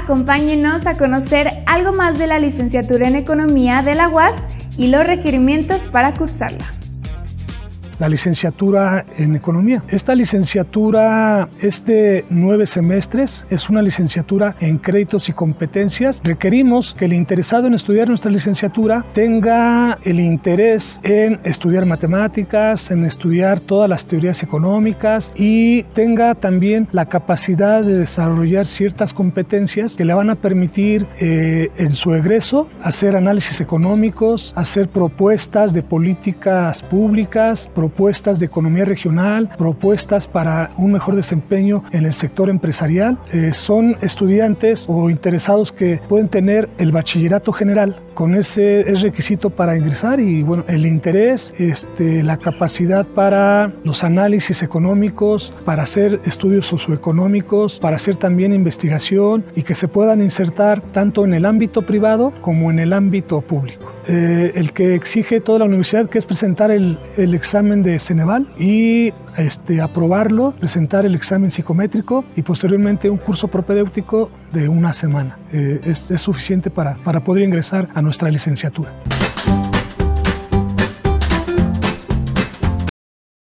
Acompáñenos a conocer algo más de la licenciatura en Economía de la UAS y los requerimientos para cursarla. La licenciatura en Economía. Esta licenciatura es de 9 semestres, es una licenciatura en créditos y competencias. Requerimos que el interesado en estudiar nuestra licenciatura tenga el interés en estudiar matemáticas, en estudiar todas las teorías económicas y tenga también la capacidad de desarrollar ciertas competencias que le van a permitir en su egreso hacer análisis económicos, hacer propuestas de políticas públicas, propuestas de economía regional, propuestas para un mejor desempeño en el sector empresarial. Son estudiantes o interesados que pueden tener el bachillerato general, con ese es requisito para ingresar, y bueno, el interés, la capacidad para los análisis económicos, para hacer estudios socioeconómicos, para hacer también investigación y que se puedan insertar tanto en el ámbito privado como en el ámbito público. El que exige toda la universidad, que es presentar el examen de Ceneval y aprobarlo, presentar el examen psicométrico y posteriormente un curso propedéutico de una semana. Es suficiente para poder ingresar a nuestra licenciatura.